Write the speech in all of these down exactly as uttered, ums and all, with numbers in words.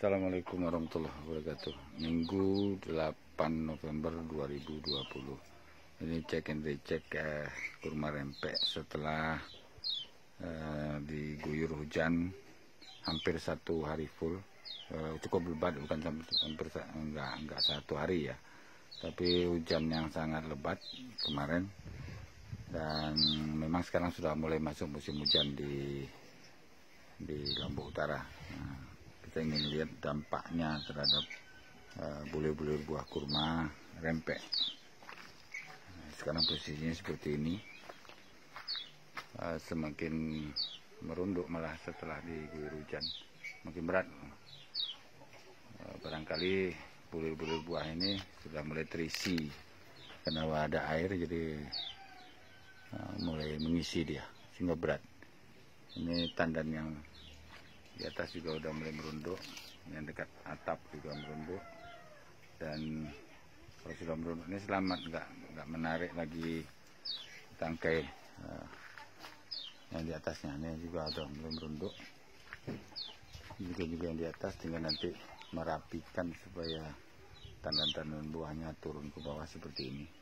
Assalamualaikum warahmatullahi wabarakatuh. Minggu delapan November dua ribu dua puluh. Ini cek and recheck eh, kurma rempek setelah eh, diguyur hujan hampir satu hari full. Eh, cukup lebat, bukan hampir enggak enggak satu hari ya, tapi hujan yang sangat lebat kemarin. Dan memang sekarang sudah mulai masuk musim hujan di di Lombok Utara. Nah, kita ingin lihat dampaknya terhadap bulir-bulir uh, buah kurma rempek. Nah, sekarang posisinya seperti ini, uh, semakin merunduk malah setelah diguyur hujan, makin berat. Uh, barangkali bulir-bulir buah ini sudah mulai terisi karena ada air, jadi uh, mulai mengisi dia sehingga berat. Ini tandan yang di atas juga udah mulai merunduk, yang dekat atap juga merunduk. Dan kalau sudah merunduk ini selamat, nggak nggak menarik lagi tangkai uh, yang di atasnya. Ini juga udah mulai merunduk, juga juga yang di atas, tinggal nanti merapikan supaya tandan-tandan buahnya turun ke bawah seperti ini.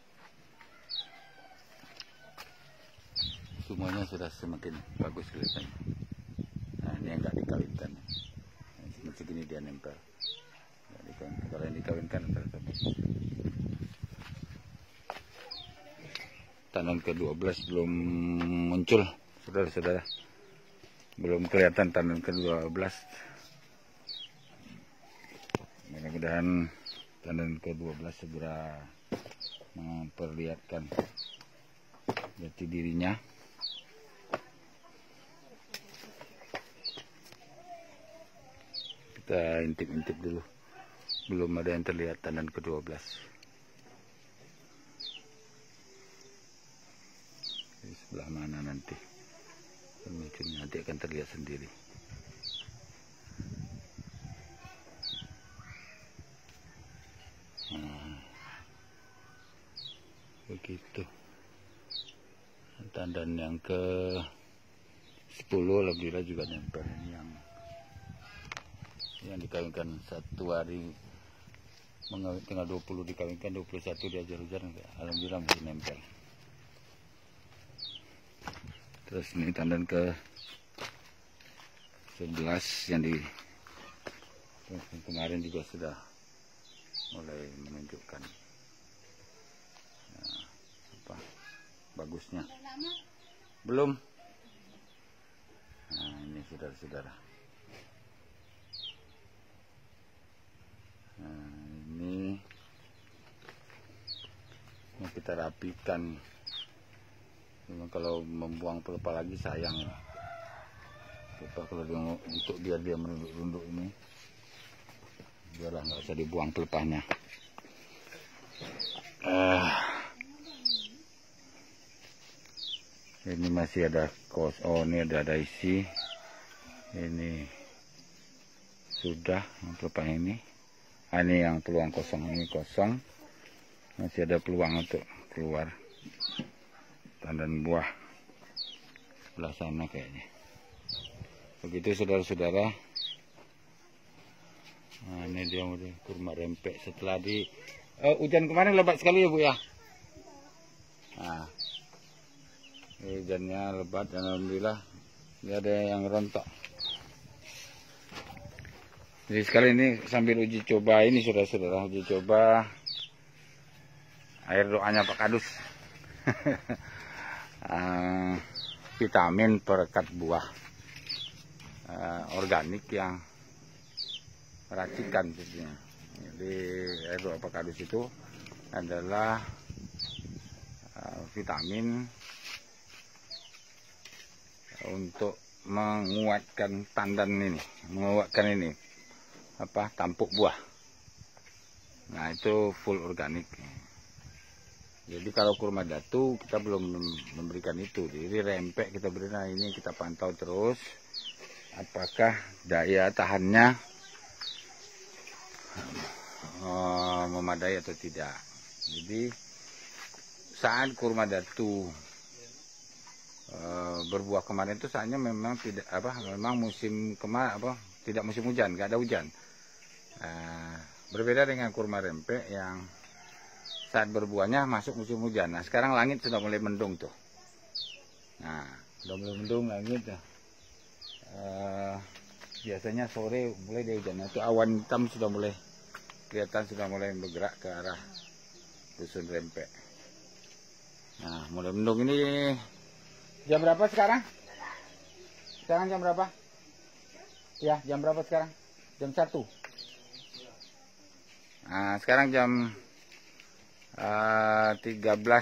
Semuanya sudah semakin bagus kelihatannya. Nah, ini yang nggak dikawinkan, nah, segini dia nempel. Dikawinkan. Kalau yang dikawinkan tandan ke dua belas belum muncul, saudara-saudara, belum kelihatan tandan ke dua belas. Mudah-mudahan tandan ke dua belas segera memperlihatkan jati dirinya. Kita intip-intip dulu, belum ada yang terlihat tandan ke dua belas. Di sebelah mana nanti munculnya, nanti akan terlihat sendiri. Nah, begitu. Tandan yang ke sepuluh alhamdulillah juga nempel. Ini yang yang dikawinkan satu hari, mengawin tanggal dua puluh dikawinkan, dua puluh satu diajar hujan, alhamdulillah masih nempel. Terus ini tandan ke sebelas yang di yang kemarin juga sudah mulai menunjukkan nah, apa bagusnya. Belum. Nah, ini saudara-saudara. Nah, ini yang kita rapikan. Memang kalau membuang pelepah lagi sayang. Pelepah kalau dia, untuk biar dia merunduk-runduk ini, biarlah, nggak usah dibuang pelepahnya. Uh, ini masih ada kos. Oh, ini ada ada isi. Ini sudah pelepah ini. Ah, ini yang peluang kosong, ini kosong, masih ada peluang untuk keluar tandan buah sebelah sana kayaknya. Begitu saudara-saudara. Nah, ini dia udah kurma rempek setelah di uh, hujan kemarin lebat sekali ya Bu ya. Nah, hujannya lebat dan alhamdulillah ini ada yang rontok. Jadi sekali ini sambil uji coba ini saudara-saudara, uji coba air doanya Pak Kadus. uh, vitamin perekat buah uh, organik yang racikan sebenarnya. Jadi air doa Pak Kadus itu adalah uh, vitamin untuk menguatkan tandan ini, menguatkan ini apa tampuk buah. Nah, itu full organik. Jadi kalau kurma datu kita belum memberikan itu, jadi rempek kita beri. Nah, ini kita pantau terus apakah daya tahannya uh, memadai atau tidak. Jadi saat kurma datu uh, berbuah kemarin itu saatnya memang tidak apa memang musim kemarin apa tidak musim hujan, nggak ada hujan. Nah, berbeda dengan kurma rempek yang saat berbuahnya masuk musim hujan. Nah, sekarang langit sudah mulai mendung tuh. Nah, sudah mulai mendung langit. Uh, biasanya sore mulai dia hujan. Nah, itu awan hitam sudah mulai kelihatan, sudah mulai bergerak ke arah dusun rempek. Nah, mulai mendung ini. Jam berapa sekarang? Sekarang jam berapa? Ya, jam berapa sekarang? Jam satu. Nah, sekarang jam uh, tiga belas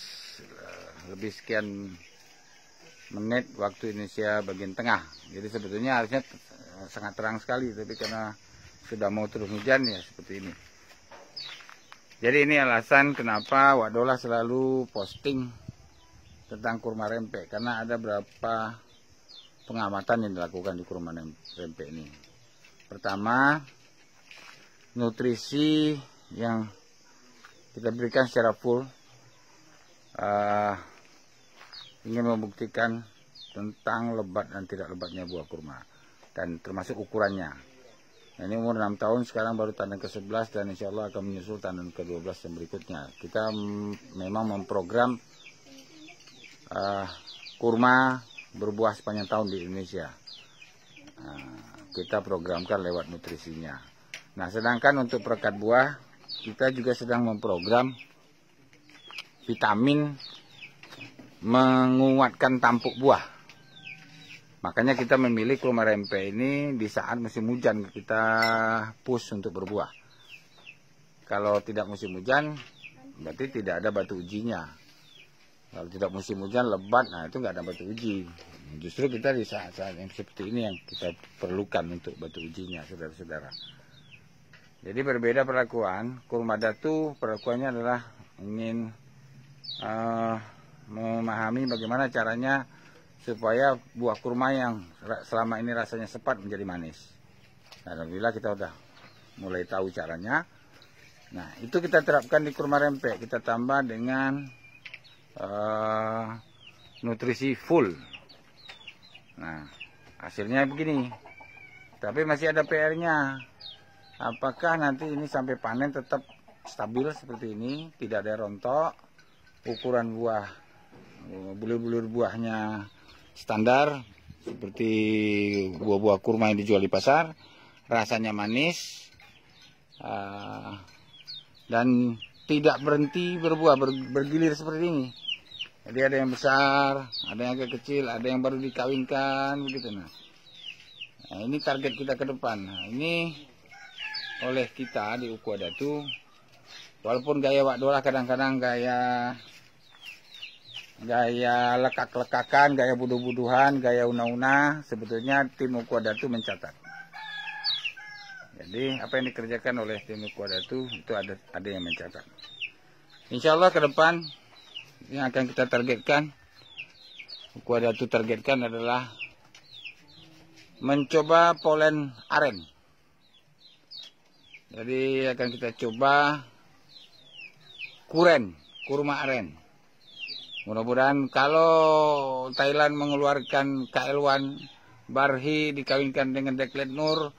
uh, lebih sekian menit waktu Indonesia bagian tengah. Jadi sebetulnya harusnya sangat terang sekali, tapi karena sudah mau turun hujan ya seperti ini. Jadi ini alasan kenapa Wak Dola selalu posting tentang kurma rempek, karena ada beberapa pengamatan yang dilakukan di kurma rempek ini. Pertama, nutrisi yang kita berikan secara full uh, ingin membuktikan tentang lebat dan tidak lebatnya buah kurma, dan termasuk ukurannya. Nah, ini umur enam tahun, sekarang baru tandan ke sebelas, dan insya Allah akan menyusul tandan ke dua belas yang berikutnya. Kita memang memprogram uh, kurma berbuah sepanjang tahun di Indonesia. Nah, kita programkan lewat nutrisinya. Nah, sedangkan untuk perekat buah, kita juga sedang memprogram vitamin menguatkan tampuk buah. Makanya kita memilih kurma rempek ini di saat musim hujan, kita push untuk berbuah. Kalau tidak musim hujan, berarti tidak ada batu ujinya. Kalau tidak musim hujan, lebat, nah itu nggak ada batu uji. Justru kita di saat-saat yang seperti ini yang kita perlukan untuk batu ujinya, saudara-saudara. Jadi berbeda perlakuan. Kurma datu perlakuannya adalah ingin uh, memahami bagaimana caranya supaya buah kurma yang selama ini rasanya sepat menjadi manis. Nah, alhamdulillah kita udah mulai tahu caranya. Nah, itu kita terapkan di kurma rempek. Kita tambah dengan uh, nutrisi full. Nah, hasilnya begini. Tapi masih ada P R-nya. Apakah nanti ini sampai panen tetap stabil seperti ini, tidak ada rontok, ukuran buah, bulir-bulir buahnya standar seperti buah-buah kurma yang dijual di pasar, rasanya manis, uh, dan tidak berhenti berbuah, ber, bergilir seperti ini. Jadi ada yang besar, ada yang agak kecil, ada yang baru dikawinkan, begitu. Nah, nah ini target kita ke depan. Nah, ini oleh kita di Ukhuwah Datu, walaupun gaya Wak Dola kadang-kadang gaya gaya lekak-lekakan, gaya buduh-buduhan, gaya una-una, sebetulnya tim Ukhuwah Datu mencatat. Jadi apa yang dikerjakan oleh tim Ukhuwah Datu itu ada ada yang mencatat. Insya Allah ke depan yang akan kita targetkan, Ukhuwah Datu targetkan adalah mencoba polen aren. Jadi akan kita coba kuren, kurma aren. Mudah-mudahan kalau Thailand mengeluarkan K L satu Barhi dikawinkan dengan Deklet Nur,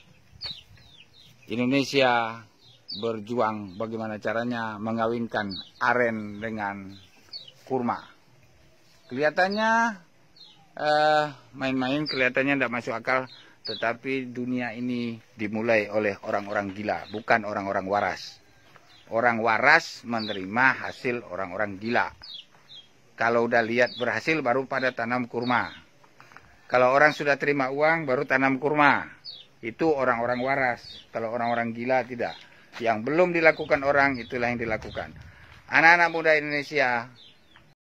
Indonesia berjuang bagaimana caranya mengawinkan aren dengan kurma. Kelihatannya main-main, eh, kelihatannya tidak masuk akal, tetapi dunia ini dimulai oleh orang-orang gila, bukan orang-orang waras. Orang waras menerima hasil orang-orang gila. Kalau udah lihat berhasil baru pada tanam kurma. Kalau orang sudah terima uang baru tanam kurma. Itu orang-orang waras. Kalau orang-orang gila tidak. Yang belum dilakukan orang itulah yang dilakukan. Anak-anak muda Indonesia,